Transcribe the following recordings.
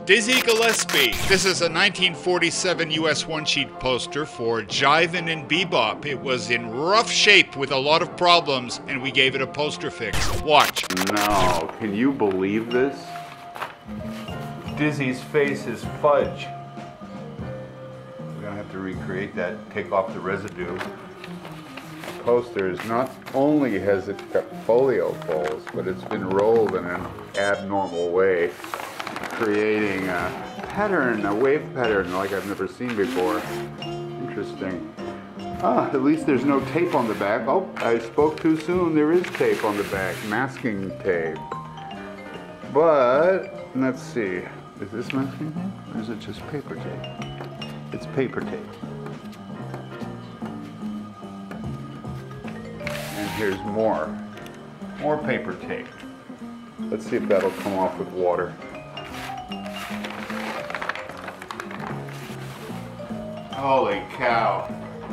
Dizzy Gillespie. This is a 1947 US one-sheet poster for Jivin and Be-bop. It was in rough shape with a lot of problems, and we gave it a poster fix. Watch. No, can you believe this? Dizzy's face is fudge. We're gonna have to recreate that, take off the residue. The poster is not only has it got folio folds, but it's been rolled in an abnormal way, creating a pattern, a wave pattern like I've never seen before. Interesting. Ah, at least there's no tape on the back. Oh, I spoke too soon. There is tape on the back, masking tape. But, let's see. Is this masking tape? Or is it just paper tape? It's paper tape. And here's more paper tape. Let's see if that'll come off with water. Holy cow.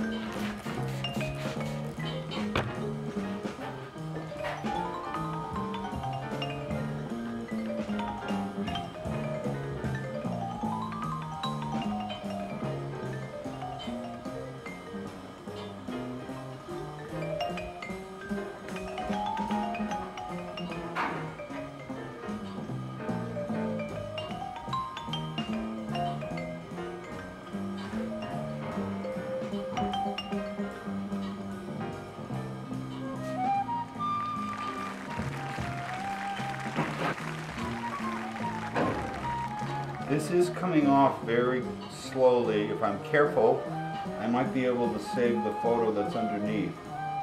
This is coming off very slowly. If I'm careful, I might be able to save the photo that's underneath.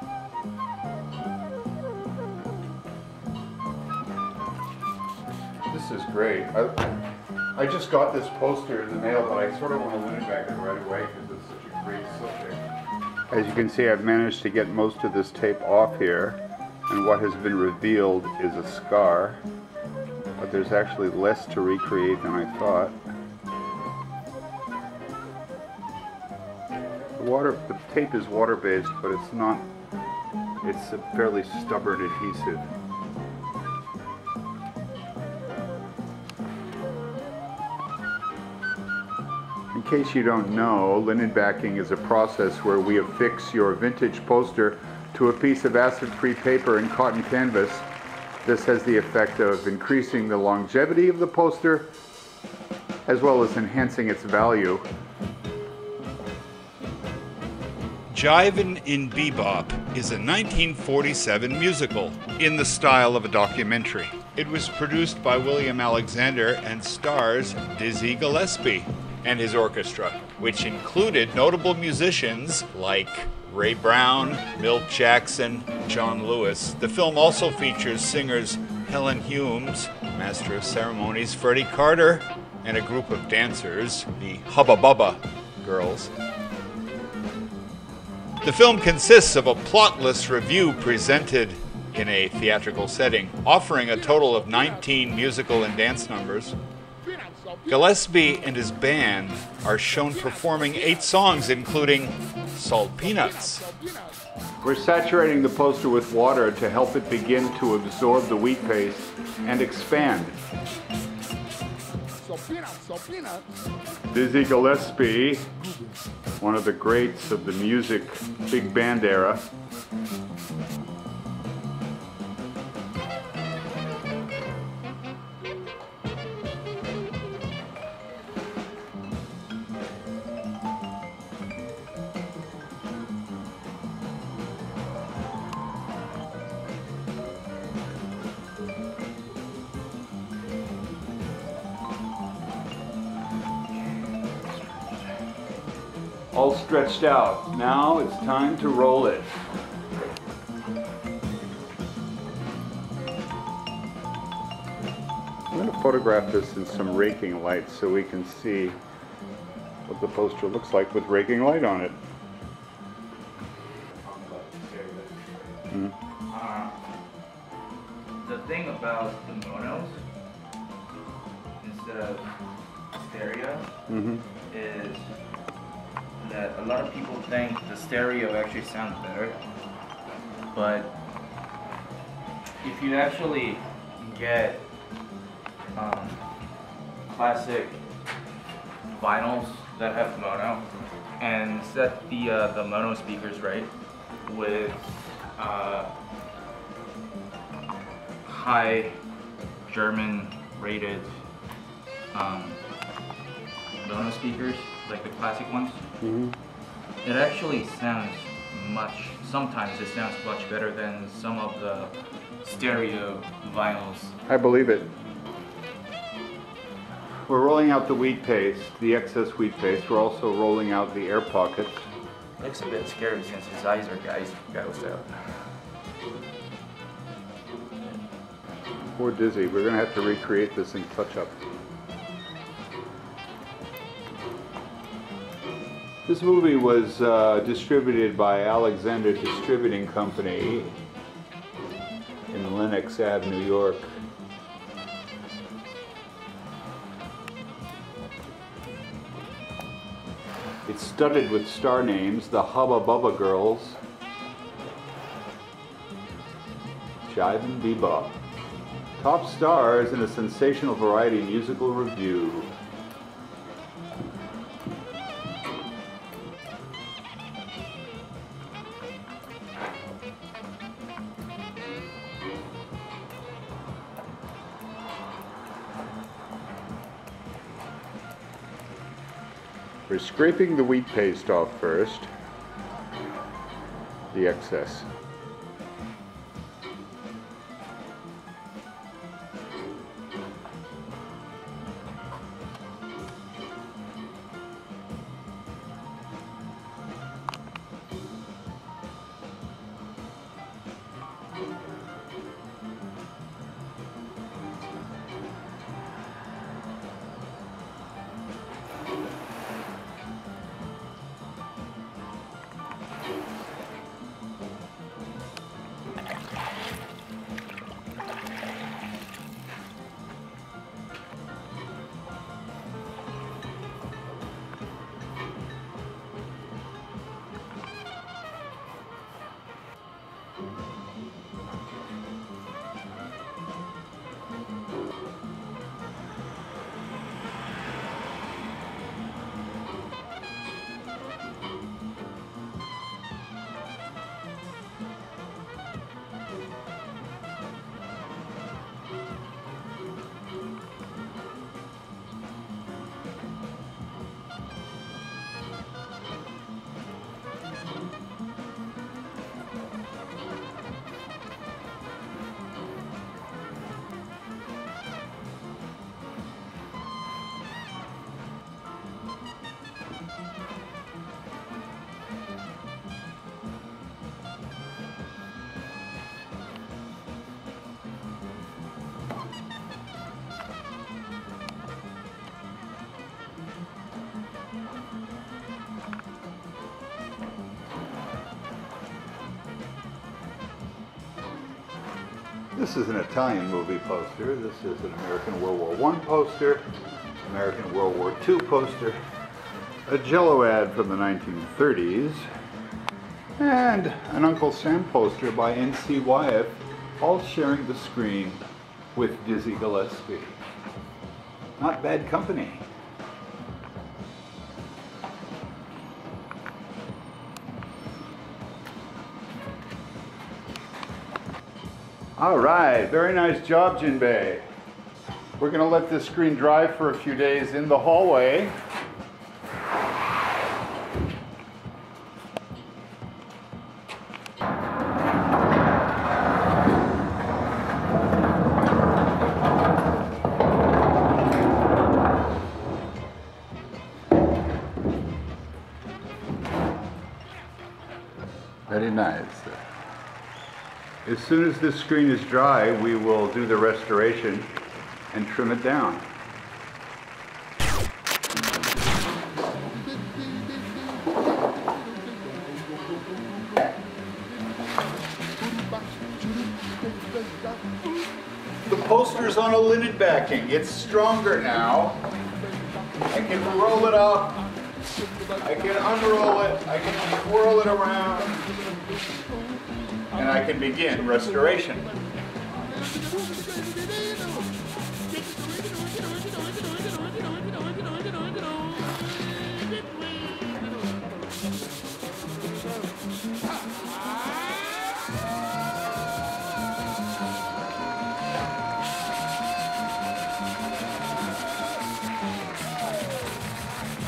This is great. I just got this poster in the mail, but I sort of want to Lindback it right away because it's such a great subject. As you can see, I've managed to get most of this tape off here, and what has been revealed is a scar. But there's actually less to recreate than I thought. The tape is water-based, but it's not, it's a fairly stubborn adhesive. In case you don't know, linen backing is a process where we affix your vintage poster to a piece of acid-free paper and cotton canvas. This has the effect of increasing the longevity of the poster as well as enhancing its value. Jivin in Be-bop is a 1947 musical in the style of a documentary. It was produced by William Alexander and stars Dizzy Gillespie and his orchestra, which included notable musicians like Ray Brown, Milt Jackson, John Lewis. The film also features singers Helen Humes, Master of Ceremonies Freddie Carter, and a group of dancers, the Hubba-Bubba girls. The film consists of a plotless revue presented in a theatrical setting, offering a total of 19 musical and dance numbers. Gillespie and his band are shown performing 8 songs, including Salt Peanuts. We're saturating the poster with water to help it begin to absorb the wheat paste and expand. Dizzy Gillespie, one of the greats of the music big band era. All stretched out. Now it's time to roll it. I'm going to photograph this in some raking light so we can see what the poster looks like with raking light on it. The thing about the monos instead of stereo is that a lot of people think the stereo actually sounds better, but if you actually get classic vinyls that have mono and set the mono speakers right with high German rated mono speakers, like the classic ones. It actually sounds sometimes it sounds much better than some of the stereo vinyls. I believe it. We're rolling out the wheat paste, the excess wheat paste. We're also rolling out the air pockets. Looks a bit scary since his eyes are gouged out. Poor Dizzy. We're going to have to recreate this in touch-up. This movie was distributed by Alexander Distributing Company in Lenox Ave, New York. It's studded with star names: the Hubba-Bubba Girls, Jivin, Be-bop. Top stars in a sensational variety musical review. We're scraping the wheat paste off first, the excess. This is an Italian movie poster. This is an American World War I poster, American World War II poster, a Jell-O ad from the 1930s, and an Uncle Sam poster by N.C. Wyeth, all sharing the screen with Dizzy Gillespie. Not bad company. All right, very nice job, Jinbei. We're going to let this screen dry for a few days in the hallway. Very nice. As soon as this screen is dry, we will do the restoration and trim it down. The poster's on a linen backing. It's stronger now. I can roll it up. I can unroll it. I can twirl it around. And I can begin restoration.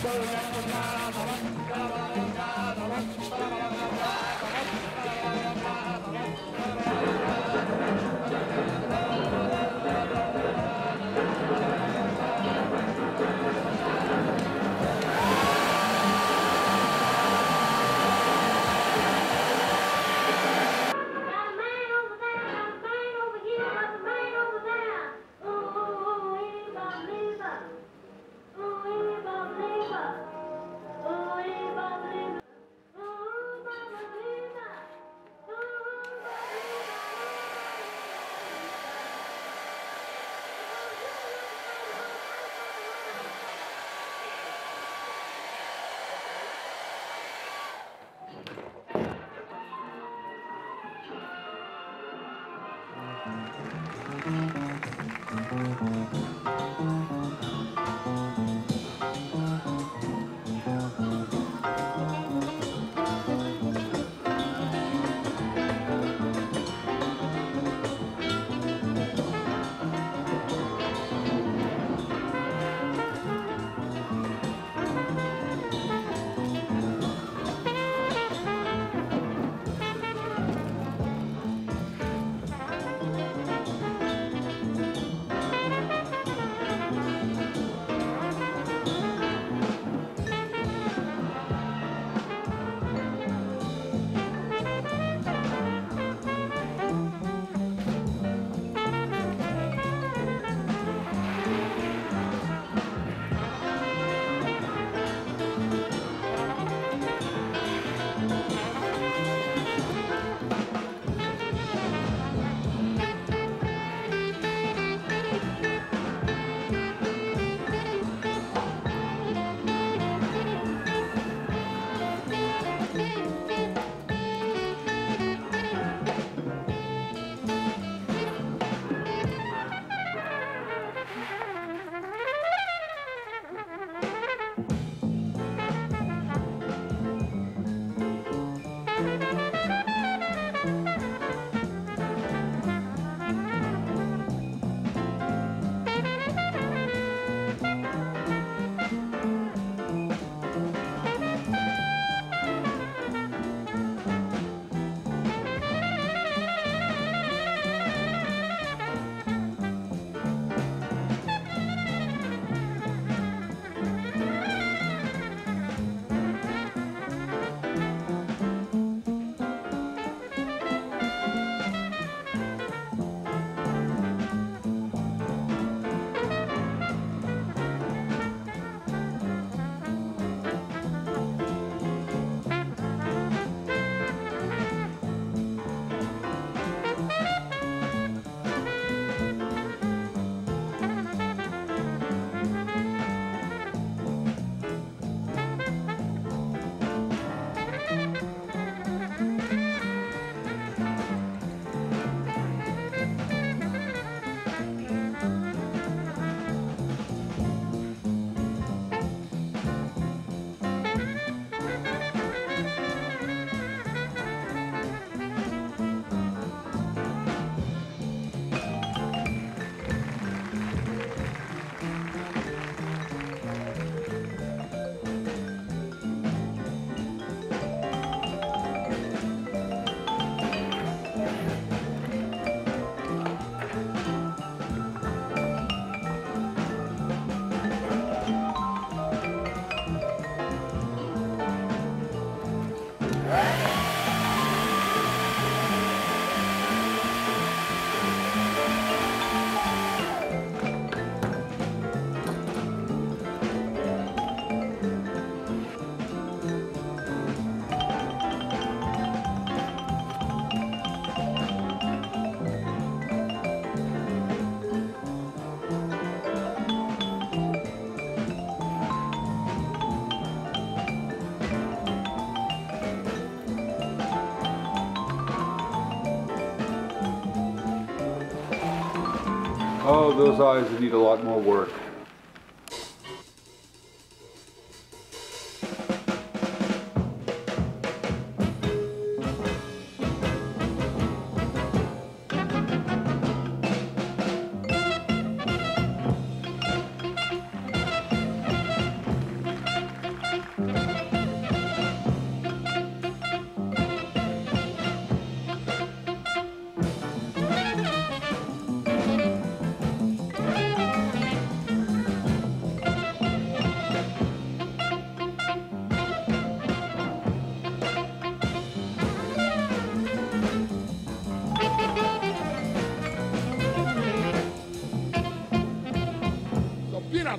Oh, those eyes need a lot more work.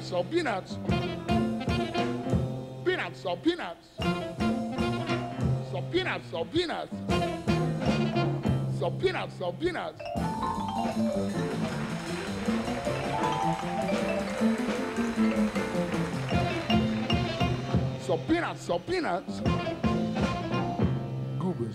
or peanuts. Peanuts or peanuts. So peanuts or peanuts. So peanuts or peanuts. So peanuts or peanuts. Goobers.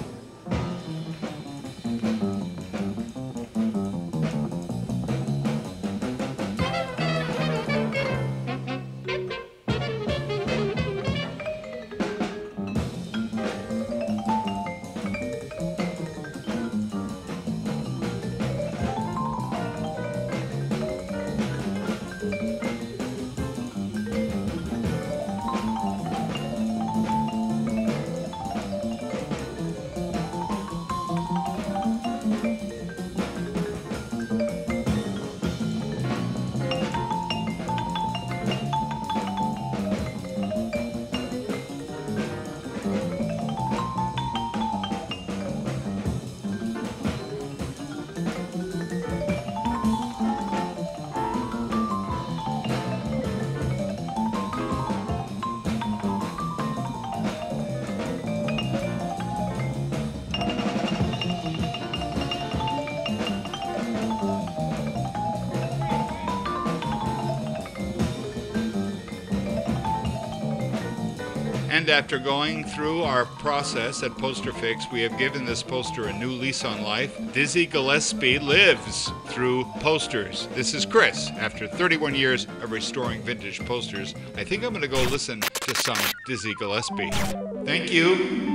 And after going through our process at Poster Fix, we have given this poster a new lease on life. Dizzy Gillespie lives through posters. This is Chris. After 31 years of restoring vintage posters, I think I'm going to go listen to some Dizzy Gillespie. Thank you.